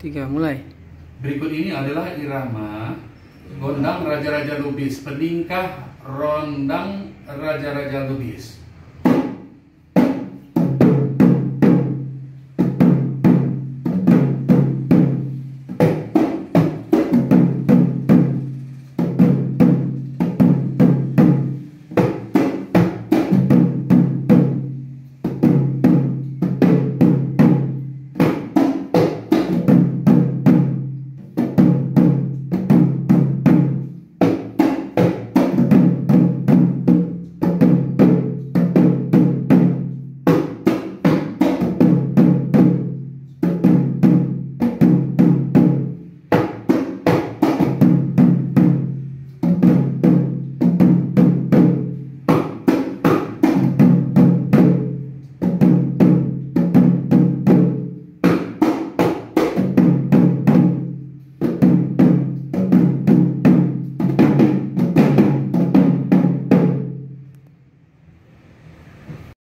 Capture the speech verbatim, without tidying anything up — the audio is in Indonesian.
Tiga, mulai. Berikut ini adalah irama gondang Raja-Raja Lubis, peningkah rondang Raja-Raja Lubis.